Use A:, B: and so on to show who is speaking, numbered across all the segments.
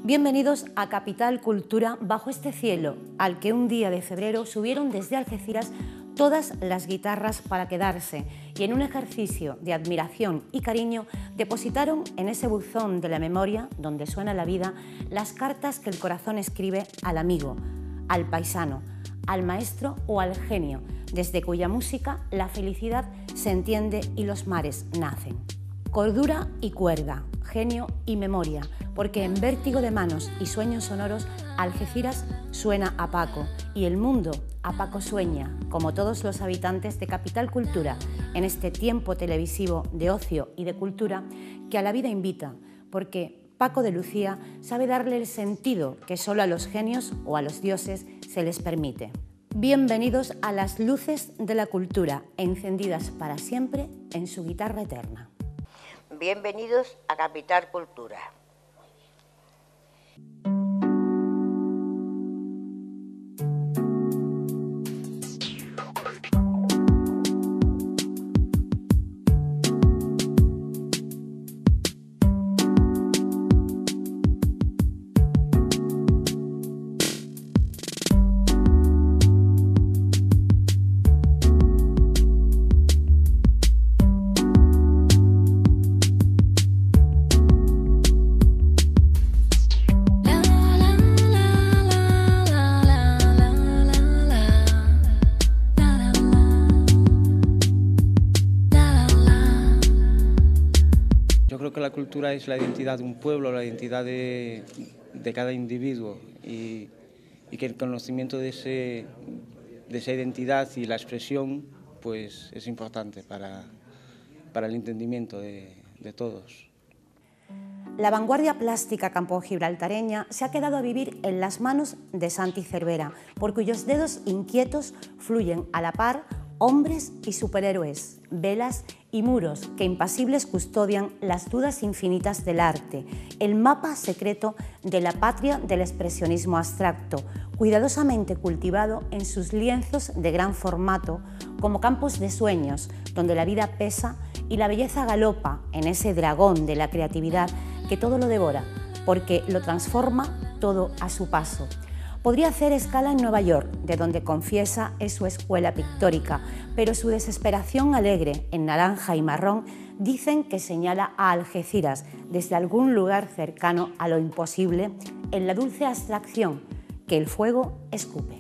A: Bienvenidos a Capital Cultura bajo este cielo, al que un día de febrero subieron desde Algeciras todas las guitarras para quedarse y en un ejercicio de admiración y cariño depositaron en ese buzón de la memoria, donde suena la vida, las cartas que el corazón escribe al amigo, al paisano, al maestro o al genio, desde cuya música la felicidad se entiende y los mares nacen. Cordura y cuerda, genio y memoria, porque en vértigo de manos y sueños sonoros, Algeciras suena a Paco y el mundo a Paco sueña, como todos los habitantes de Capital Cultura, en este tiempo televisivo de ocio y de cultura que a la vida invita, porque Paco de Lucía sabe darle el sentido que solo a los genios o a los dioses se les permite. Bienvenidos a las luces de la cultura, encendidas para siempre en su guitarra eterna.
B: Bienvenidos a Capital Cultura.
C: Yo creo que la cultura es la identidad de un pueblo, la identidad de cada individuo y que el conocimiento de esa identidad y la expresión pues, es importante para el entendimiento de todos.
A: La vanguardia plástica campo-gibraltareña se ha quedado a vivir en las manos de Santi Cervera, por cuyos dedos inquietos fluyen a la par hombres y superhéroes, velas y muros que impasibles custodian las dudas infinitas del arte, el mapa secreto de la patria del expresionismo abstracto, cuidadosamente cultivado en sus lienzos de gran formato como campos de sueños, donde la vida pesa y la belleza galopa en ese dragón de la creatividad que todo lo devora, porque lo transforma todo a su paso. Podría hacer escala en Nueva York, de donde confiesa es su escuela pictórica, pero su desesperación alegre en naranja y marrón dicen que señala a Algeciras desde algún lugar cercano a lo imposible en la dulce abstracción que el fuego escupe.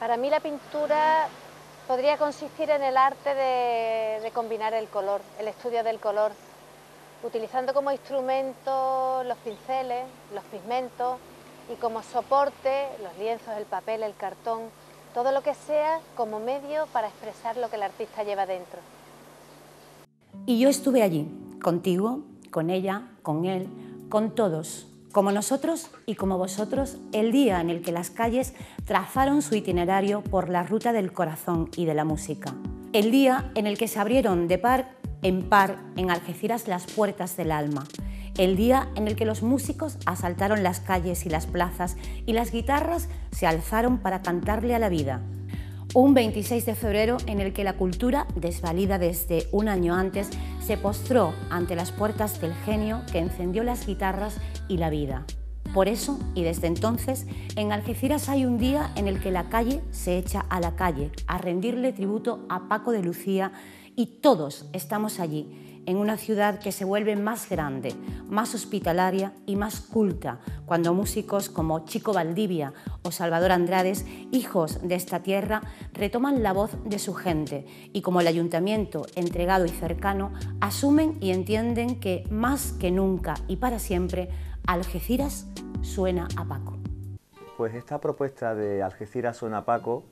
D: Para mí la pintura podría consistir en el arte de combinar el color, el estudio del color, utilizando como instrumento los pinceles, los pigmentos y como soporte los lienzos, el papel, el cartón, todo lo que sea como medio para expresar lo que el artista lleva dentro.
A: Y yo estuve allí, contigo, con ella, con él, con todos, como nosotros y como vosotros, el día en el que las calles trazaron su itinerario por la ruta del corazón y de la música. El día en el que se abrieron de par en Algeciras las puertas del alma. El día en el que los músicos asaltaron las calles y las plazas y las guitarras se alzaron para cantarle a la vida. Un 26 de febrero en el que la cultura, desvalida desde un año antes, se postró ante las puertas del genio que encendió las guitarras y la vida. Por eso, y desde entonces, en Algeciras hay un día en el que la calle se echa a la calle a rendirle tributo a Paco de Lucía, y todos estamos allí, en una ciudad que se vuelve más grande, más hospitalaria y más culta, cuando músicos como Chico Valdivia o Salvador Andrades, hijos de esta tierra, retoman la voz de su gente y, como el ayuntamiento entregado y cercano, asumen y entienden que más que nunca y para siempre, Algeciras suena a Paco.
E: Pues esta propuesta de Algeciras suena a Paco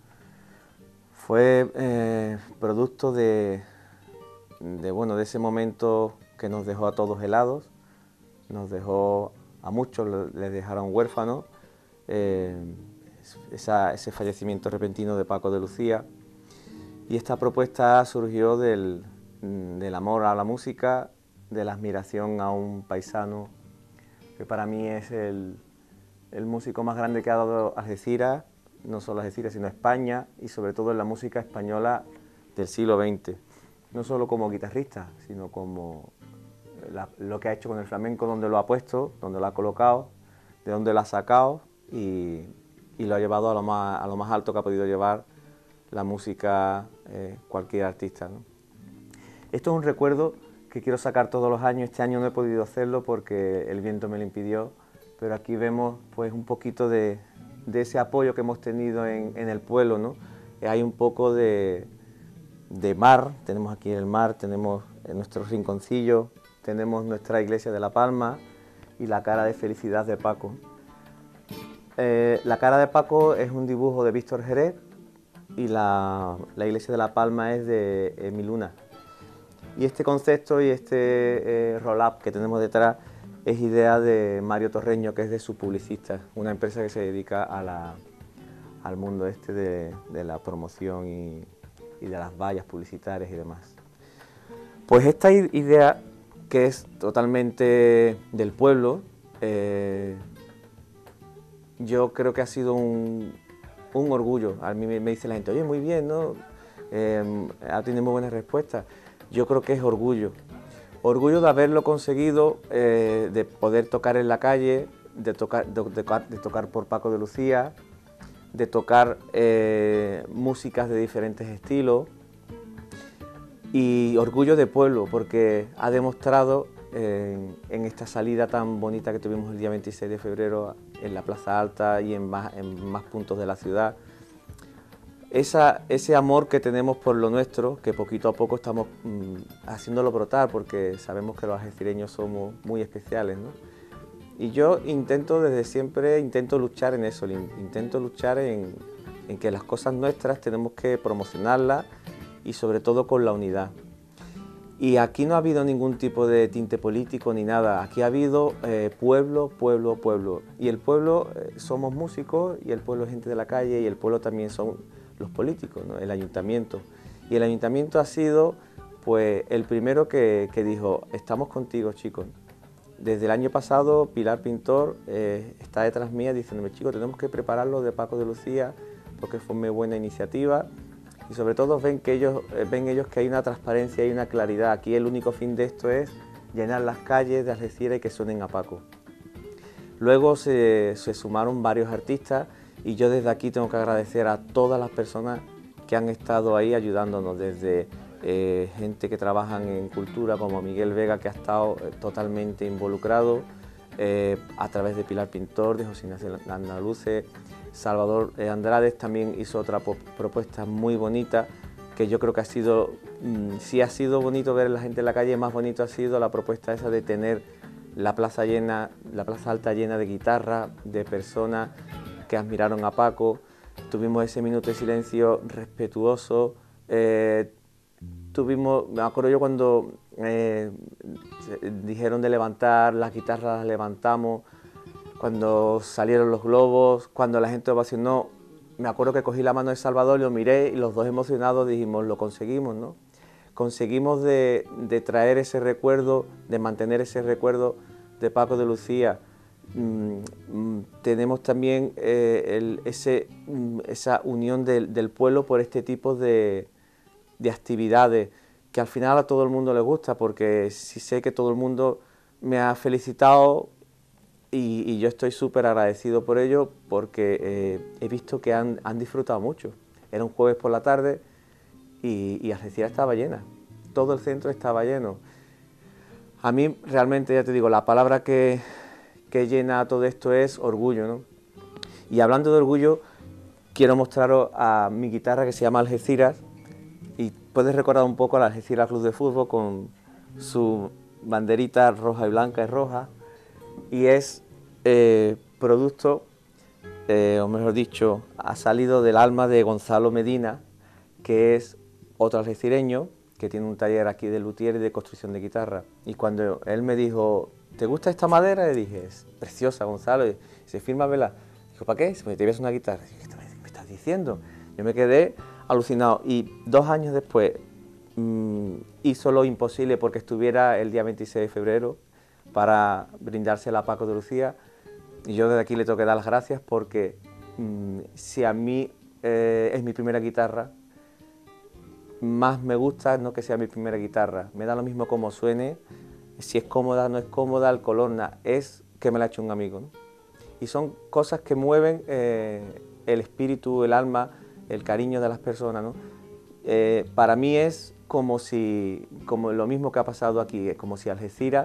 E: fue producto de ese momento que nos dejó a todos helados, nos dejó a muchos, les dejaron huérfanos, ese fallecimiento repentino de Paco de Lucía, y esta propuesta surgió del amor a la música, de la admiración a un paisano que para mí es el músico más grande que ha dado Algeciras, no solo Algeciras, sino España, y sobre todo en la música española del siglo XX. No solo como guitarrista, sino como lo que ha hecho con el flamenco, donde lo ha puesto, donde lo ha colocado, de donde lo ha sacado y lo ha llevado a lo más alto que ha podido llevar la música cualquier artista, ¿no? Esto es un recuerdo que quiero sacar todos los años. Este año no he podido hacerlo porque el viento me lo impidió, pero aquí vemos pues un poquito de ese apoyo que hemos tenido en el pueblo, ¿no? Hay un poco de mar, tenemos aquí el mar, tenemos nuestro rinconcillo, tenemos nuestra iglesia de La Palma y la cara de felicidad de Paco. La cara de Paco es un dibujo de Víctor Jerez y la iglesia de La Palma es de Emiluna. Y este concepto y este roll-up que tenemos detrás es idea de Mario Torreño, que es de Su Publicista, una empresa que se dedica al mundo de la promoción y de las vallas publicitarias y demás. Pues esta idea, que es totalmente del pueblo, yo creo que ha sido un orgullo. A mí me dice la gente, oye, muy bien, ¿no? Ha tenido muy buenas respuestas. Yo creo que es orgullo. Orgullo de haberlo conseguido, de poder tocar en la calle, de tocar por Paco de Lucía, de tocar músicas de diferentes estilos, y orgullo de pueblo porque ha demostrado en esta salida tan bonita que tuvimos el día 26 de febrero en la Plaza Alta y en más puntos de la ciudad, ese amor que tenemos por lo nuestro, que poquito a poco estamos haciéndolo brotar porque sabemos que los algecireños somos muy especiales, ¿no? Y yo desde siempre intento luchar en eso, intento luchar en que las cosas nuestras tenemos que promocionarlas y sobre todo con la unidad. Y aquí no ha habido ningún tipo de tinte político ni nada, aquí ha habido pueblo, pueblo, pueblo. Y el pueblo somos músicos y el pueblo es gente de la calle y el pueblo también son los políticos, ¿no? El ayuntamiento. Y el ayuntamiento ha sido pues el primero que dijo, estamos contigo, chicos. Desde el año pasado, Pilar Pintor está detrás mía diciéndome, chicos, tenemos que prepararlo de Paco de Lucía porque fue muy buena iniciativa y sobre todo ven ellos que hay una transparencia y una claridad. Aquí el único fin de esto es llenar las calles de Algeciras y que suenen a Paco. Luego se sumaron varios artistas y yo desde aquí tengo que agradecer a todas las personas que han estado ahí ayudándonos, desde gente que trabaja en cultura como Miguel Vega, que ha estado totalmente involucrado a través de Pilar Pintor, de José Ignacio Andaluce, Salvador Andrade también hizo otra propuesta muy bonita, que yo creo que ha sido, si ha sido bonito ver a la gente en la calle, más bonito ha sido la propuesta esa de tener la plaza llena, la plaza alta llena de guitarra, de personas que admiraron a Paco. Tuvimos ese minuto de silencio respetuoso. Me acuerdo yo cuando dijeron de levantar las guitarras, las levantamos, cuando salieron los globos, cuando la gente ovacionó, me acuerdo que cogí la mano de Salvador, lo miré y los dos emocionados dijimos, lo conseguimos, ¿no? Conseguimos de traer ese recuerdo, de mantener ese recuerdo de Paco de Lucía. Tenemos también esa unión del pueblo por este tipo de actividades que al final a todo el mundo le gusta, porque sí sé que todo el mundo me ha felicitado y yo estoy súper agradecido por ello, porque he visto que han disfrutado mucho. Era un jueves por la tarde y Algeciras estaba llena, todo el centro estaba lleno. A mí realmente, ya te digo, la palabra que llena todo esto es orgullo, ¿no? Y hablando de orgullo, quiero mostraros a mi guitarra que se llama Algeciras, y puedes recordar un poco al Algeciras Club de Fútbol con su banderita roja y blanca y roja, y es producto, o mejor dicho, ha salido del alma de Gonzalo Medina, que es otro algecireño que tiene un taller aquí de luthier y de construcción de guitarra. Y cuando él me dijo, ¿te gusta esta madera? Le dije, es preciosa, Gonzalo. Y dice, fírmamela. Dijo, ¿para qué? Pues te voy a hacer una guitarra. Y dije, ¿qué me estás diciendo? Yo me quedé alucinado. Y 2 años después hizo lo imposible porque estuviera el día 26 de febrero para brindársela a Paco de Lucía. Y yo desde aquí le tengo que dar las gracias porque si a mí es mi primera guitarra, más me gusta no que sea mi primera guitarra. Me da lo mismo cómo suene, si es cómoda, no es cómoda, el color, es que me la ha hecho un amigo, ¿no? Y son cosas que mueven el espíritu, el alma, el cariño de las personas, ¿no? Para mí es como lo mismo que ha pasado aquí, como si Algeciras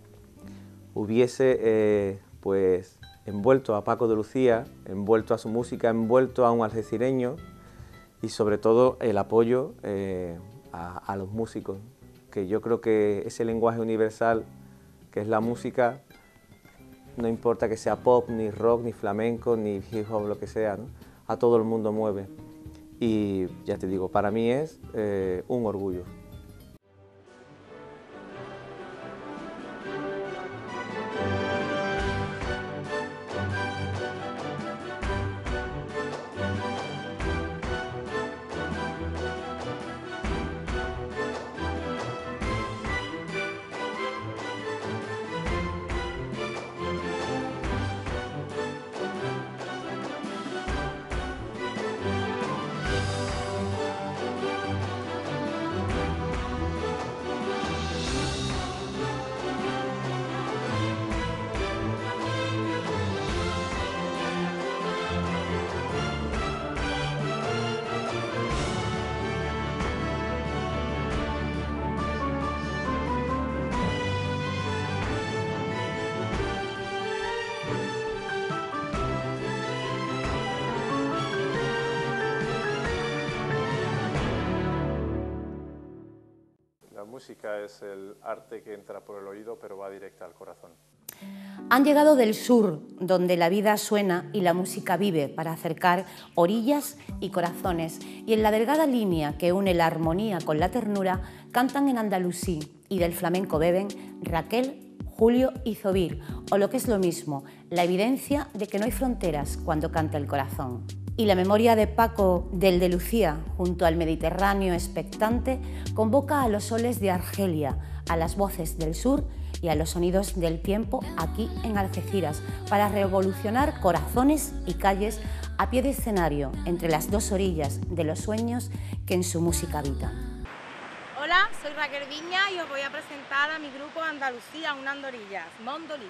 E: hubiese pues envuelto a Paco de Lucía, envuelto a su música, envuelto a un algecireño y sobre todo el apoyo a los músicos, que yo creo que ese lenguaje universal que es la música, no importa que sea pop, ni rock, ni flamenco, ni hip hop, lo que sea, ¿no? A todo el mundo mueve. Y ya te digo, para mí es un orgullo.
F: La música es el arte que entra por el oído pero va directa al corazón.
A: Han llegado del sur, donde la vida suena y la música vive para acercar orillas y corazones, y en la delgada línea que une la armonía con la ternura cantan en andalusí y del flamenco beben Raquel, Julio y Zobir, o lo que es lo mismo, la evidencia de que no hay fronteras cuando canta el corazón. Y la memoria de Paco del de Lucía, junto al Mediterráneo expectante, convoca a los soles de Argelia, a las voces del sur y a los sonidos del tiempo aquí en Algeciras, para revolucionar corazones y calles a pie de escenario, entre las dos orillas de los sueños que en su música habitan.
G: Hola, soy Raquel Viña y os voy a presentar a mi grupo Andalucía, unas orillas, Mondolís.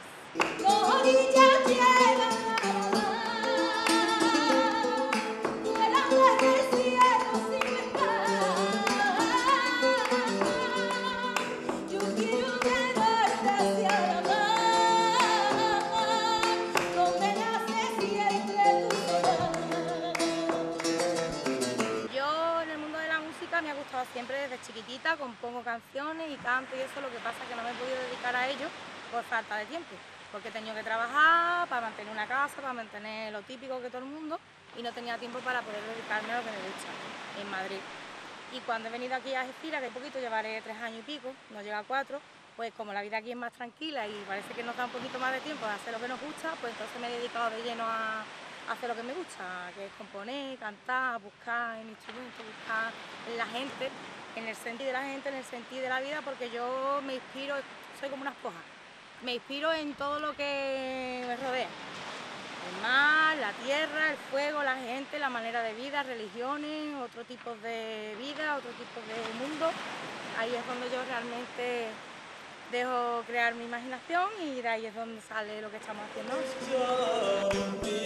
G: canciones y canto y eso, lo que pasa es que no me he podido dedicar a ello por falta de tiempo, porque he tenido que trabajar para mantener una casa, para mantener lo típico que todo el mundo, y no tenía tiempo para poder dedicarme a lo que me gusta en Madrid. Y cuando he venido aquí a Algeciras, que poquito, llevaré 3 años y pico, no llega a 4, pues como la vida aquí es más tranquila y parece que nos da un poquito más de tiempo a hacer lo que nos gusta, pues entonces me he dedicado de lleno a hacer lo que me gusta, que es componer, cantar, buscar en instrumentos, buscar en la gente, en el sentir de la gente, en el sentir de la vida, porque yo me inspiro, soy como una esponja, me inspiro en todo lo que me rodea. El mar, la tierra, el fuego, la gente, la manera de vida, religiones, otro tipo de vida, otro tipo de mundo. Ahí es donde yo realmente dejo crear mi imaginación y de ahí es donde sale lo que estamos haciendo hoy.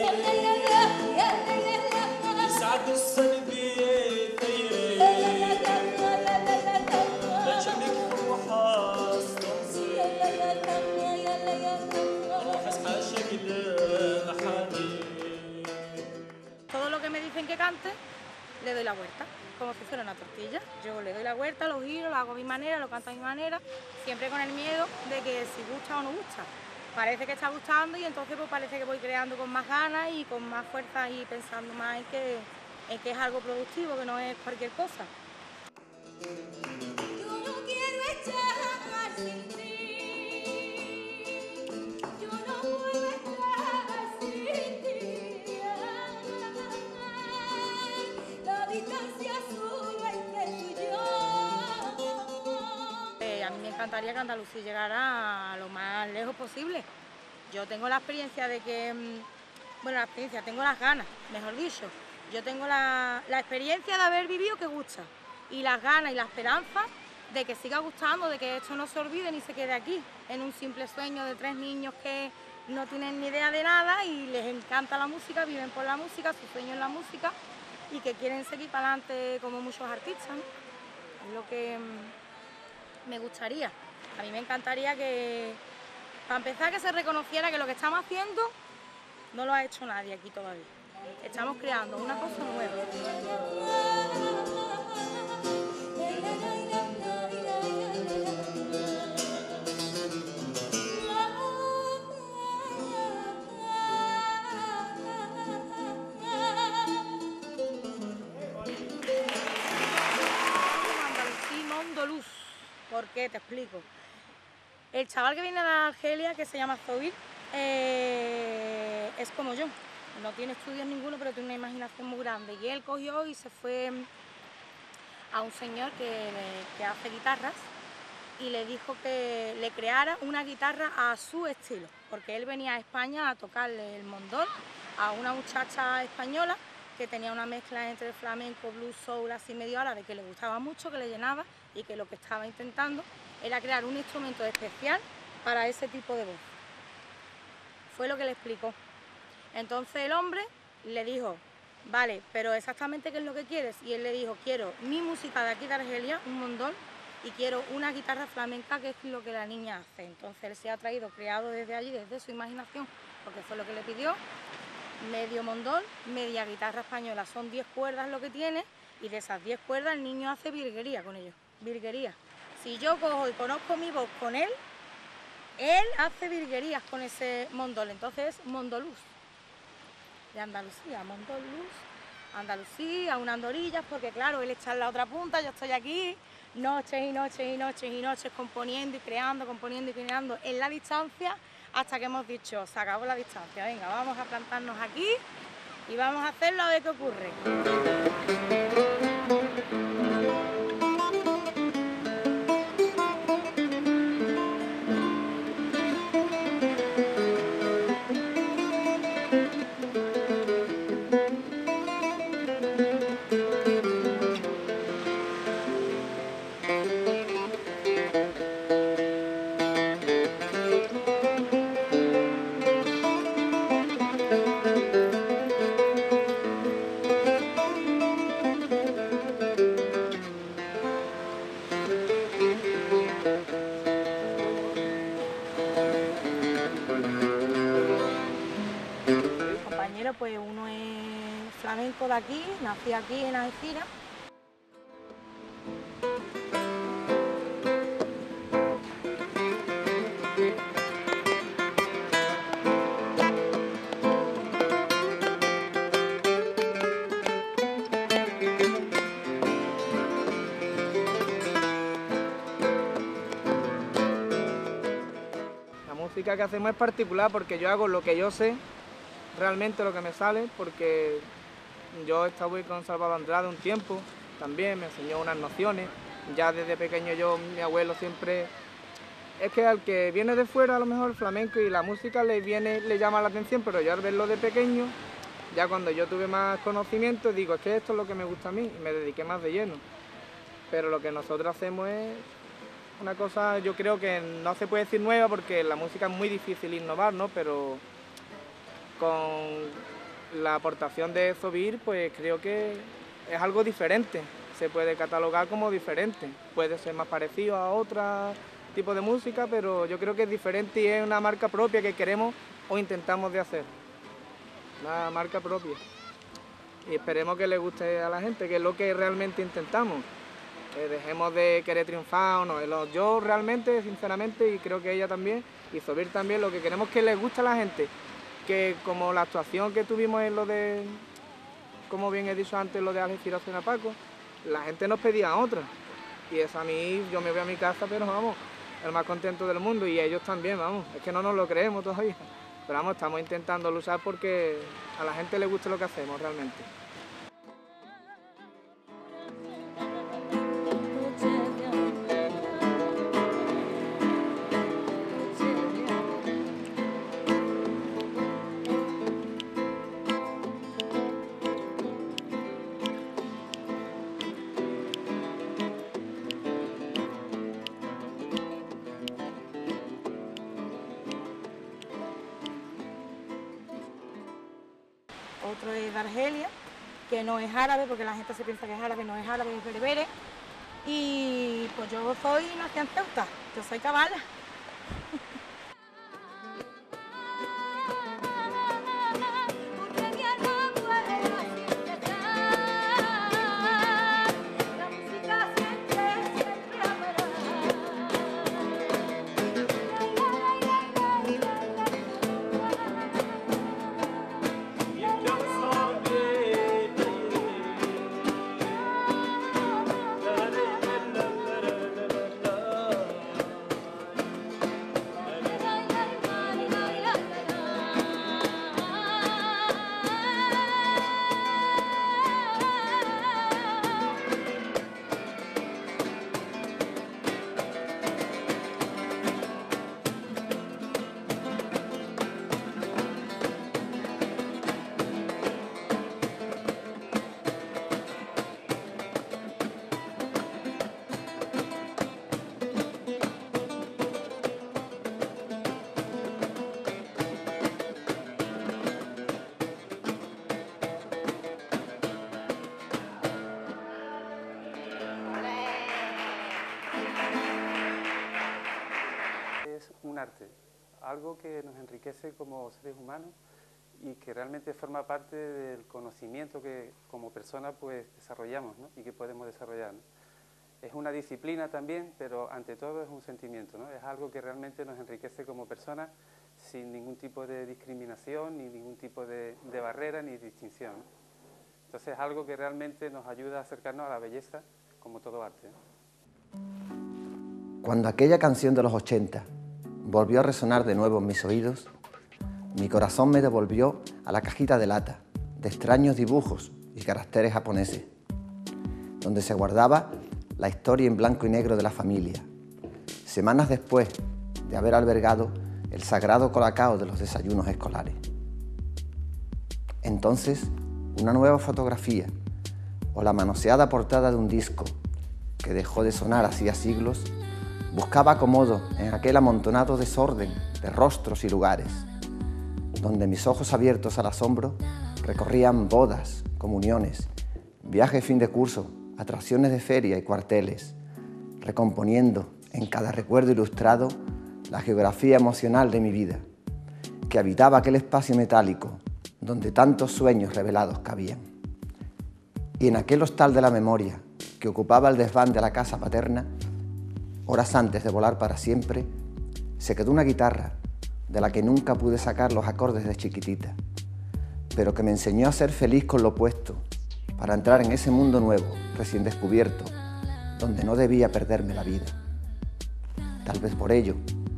G: Todo lo que me dicen que cante, le doy la vuelta, como si fuera una tortilla. Yo le doy la vuelta, lo giro, lo hago a mi manera, lo canto a mi manera, siempre con el miedo de que si gusta o no gusta. Parece que está gustando y entonces pues parece que voy creando con más ganas y con más fuerza y pensando más en que es algo productivo, que no es cualquier cosa.
H: Yo no quiero estar sin ti. Yo no puedo estar sin ti. La distancia solo entre tú y yo.
G: A mí me encantaría que Andalucía llegara a lo más lejos posible. Yo tengo la experiencia de que, tengo las ganas, mejor dicho. Yo tengo la experiencia de haber vivido que gusta y las ganas y la esperanza de que siga gustando, de que esto no se olvide ni se quede aquí, en un simple sueño de 3 niños que no tienen ni idea de nada y les encanta la música, viven por la música, su sueño es la música y que quieren seguir para adelante como muchos artistas, ¿no? Es lo que me gustaría. A mí me encantaría que, para empezar, que se reconociera que lo que estamos haciendo no lo ha hecho nadie aquí todavía. Estamos creando una cosa nueva. Andalusí Mondoluz. ¿Por qué? Te explico. El chaval que viene de Argelia, que se llama Zoir, es como yo. No tiene estudios ninguno, pero tiene una imaginación muy grande. Y él cogió y se fue a un señor que hace guitarras y le dijo que le creara una guitarra a su estilo, porque él venía a España a tocarle el mondol a una muchacha española que tenía una mezcla entre flamenco, blues, soul, así medio árabe, que le gustaba mucho, que le llenaba y que lo que estaba intentando era crear un instrumento especial para ese tipo de voz. Fue lo que le explicó. Entonces el hombre le dijo, vale, pero exactamente qué es lo que quieres. Y él le dijo, quiero mi música de aquí de Argelia, un mondol, y quiero una guitarra flamenca, que es lo que la niña hace. Entonces él se ha creado desde allí, desde su imaginación, porque fue lo que le pidió, medio mondol, media guitarra española. Son 10 cuerdas lo que tiene, y de esas 10 cuerdas el niño hace virguería con ellos, virguería. Si yo cojo y conozco mi voz con él hace virguerías con ese mondol, entonces es mondoluz. De Andalucía, Mondoluz, Andalucía, unas andorillas, porque claro, él está en la otra punta, yo estoy aquí, noches y noches y noches y noches componiendo y creando en la distancia, hasta que hemos dicho, se acabó la distancia, venga, vamos a plantarnos aquí y vamos a hacerlo a ver qué ocurre. Pues uno es flamenco de aquí, nací aquí en Algeciras.
I: música que hacemos es particular porque yo hago lo que yo sé, realmente lo que me sale, porque yo estuve con Salvador Andrade un tiempo, también me enseñó unas nociones. Ya desde pequeño mi abuelo siempre... Es que al que viene de fuera a lo mejor el flamenco y la música le llama la atención, pero yo al verlo de pequeño, ya cuando yo tuve más conocimiento, digo, es que esto es lo que me gusta a mí y me dediqué más de lleno. Pero lo que nosotros hacemos es una cosa, yo creo que no se puede decir nueva porque la música es muy difícil innovar, ¿no? Pero con la aportación de Zobir, pues creo que es algo diferente. Se puede catalogar como diferente. Puede ser más parecido a otro tipo de música, pero yo creo que es diferente y es una marca propia que queremos o intentamos de hacer. Una marca propia. Y esperemos que le guste a la gente, que es lo que realmente intentamos. Dejemos de querer triunfar o no. Yo realmente, sinceramente, y creo que ella también, y Zobir también, lo que queremos es que les guste a la gente. Que como la actuación que tuvimos en lo de, como bien he dicho antes, lo de Algeciras a Paco, la gente nos pedía otra. Y eso a mí, yo me voy a mi casa, pero vamos, el más contento del mundo. Y ellos también, vamos, es que no nos lo creemos todavía. Pero vamos, estamos intentando luchar porque a la gente le guste lo que hacemos realmente.
G: Otro es de Argelia, que no es árabe, porque la gente se piensa que es árabe, no es árabe, es berbere. Y pues yo soy nacian Ceuta, yo soy cabala.
J: Un arte, algo que nos enriquece como seres humanos y que realmente forma parte del conocimiento que como personas pues desarrollamos, ¿no? Y que podemos desarrollar, ¿no? Es una disciplina también, pero ante todo es un sentimiento, ¿no? Es algo que realmente nos enriquece como personas sin ningún tipo de discriminación, ni ningún tipo de barrera ni distinción, ¿no? Entonces es algo que realmente nos ayuda a acercarnos a la belleza como todo arte, ¿no?
K: Cuando aquella canción de los 80 volvió a resonar de nuevo en mis oídos, mi corazón me devolvió a la cajita de lata de extraños dibujos y caracteres japoneses, donde se guardaba la historia en blanco y negro de la familia, semanas después de haber albergado el sagrado colacao de los desayunos escolares. Entonces, una nueva fotografía o la manoseada portada de un disco que dejó de sonar hacía siglos buscaba acomodo en aquel amontonado desorden de rostros y lugares, donde mis ojos abiertos al asombro recorrían bodas, comuniones, viajes fin de curso, atracciones de feria y cuarteles, recomponiendo en cada recuerdo ilustrado la geografía emocional de mi vida, que habitaba aquel espacio metálico donde tantos sueños revelados cabían. Y en aquel hostal de la memoria que ocupaba el desván de la casa paterna, horas antes de volar para siempre, se quedó una guitarra de la que nunca pude sacar los acordes de chiquitita, pero que me enseñó a ser feliz con lo opuesto, para entrar en ese mundo nuevo, recién descubierto, donde no debía perderme la vida. Tal vez por ello, y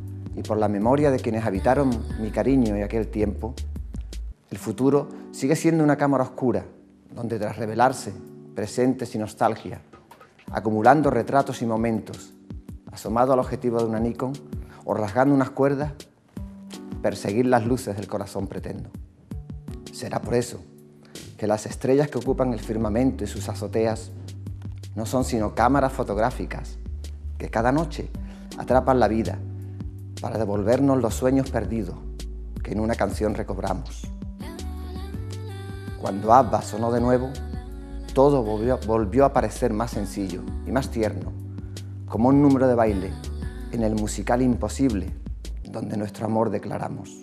K: y por la memoria de quienes habitaron mi cariño y aquel tiempo, el futuro sigue siendo una cámara oscura, donde tras revelarse presentes y nostalgia, acumulando retratos y momentos, asomado al objetivo de una Nikon o rasgando unas cuerdas, perseguir las luces del corazón pretendo. Será por eso que las estrellas que ocupan el firmamento y sus azoteas no son sino cámaras fotográficas que cada noche atrapan la vida para devolvernos los sueños perdidos que en una canción recobramos. Cuando ABBA sonó de nuevo, todo volvió a parecer más sencillo y más tierno, como un número de baile en el musical Imposible, donde nuestro amor declaramos.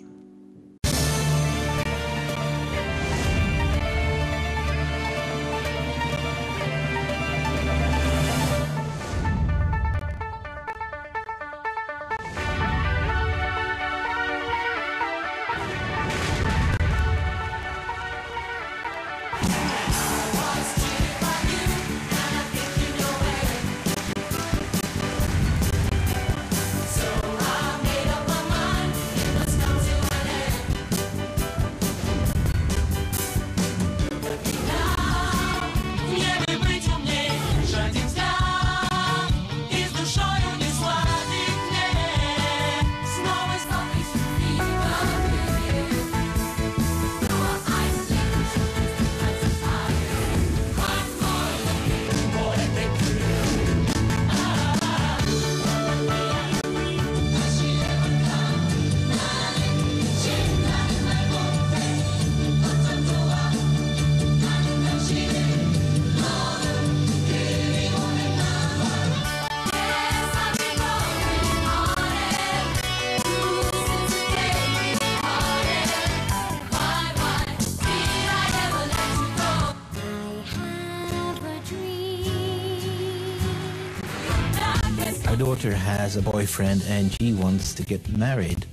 L: Our daughter has a boyfriend and she wants to get married.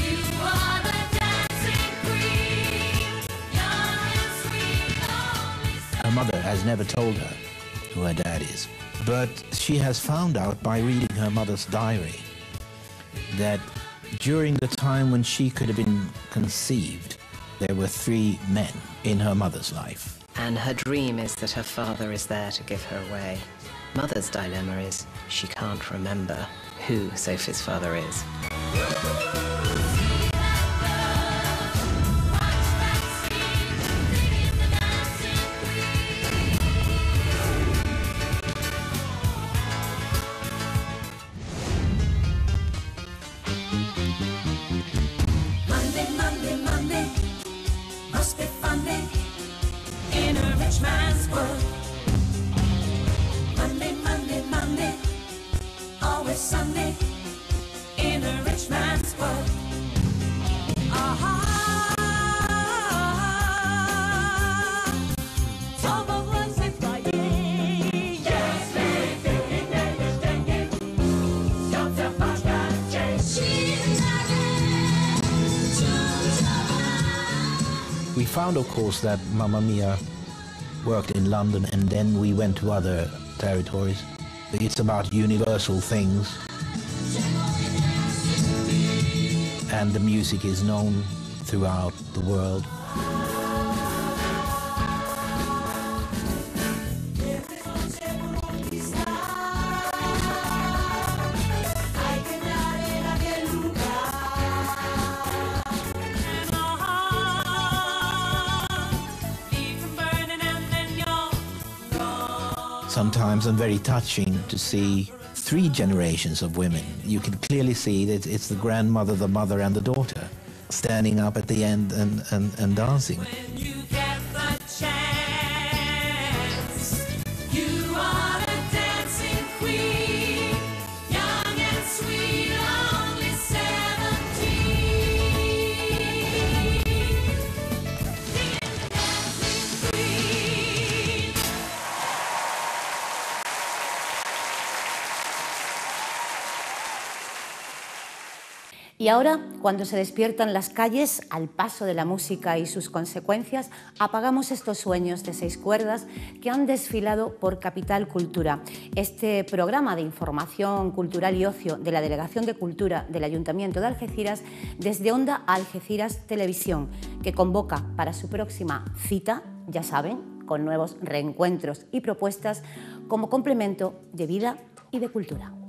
L: Her mother has never told her who her dad is, but she has found out by reading her mother's diary that during the time when she could have been conceived, there were 3 men in her mother's life.
M: And her dream is that her father is there to give her away. Mother's dilemma is she can't remember who Sophie's father is.
H: Monday, Monday, Monday, must be Monday in a rich man's world. Monday, Monday, Monday, always Sunday in a rich man's world.
L: We found, of course, that Mamma Mia worked in London and then we went to other territories. It's about universal things. And the music is known throughout the world. Sometimes and very touching to see 3 generations of women. You can clearly see that it's the grandmother, the mother, and the daughter standing up at the end and dancing.
H: When you get the chance, you are a dancing queen, young and sweet, only 17. Dancing queen.
A: Y ahora, cuando se despiertan las calles al paso de la música y sus consecuencias, apagamos estos sueños de 6 cuerdas que han desfilado por Capital Cultura. Este programa de información cultural y ocio de la Delegación de Cultura del Ayuntamiento de Algeciras desde Onda Algeciras Televisión, que convoca para su próxima cita, ya saben, con nuevos reencuentros y propuestas como complemento de vida y de cultura.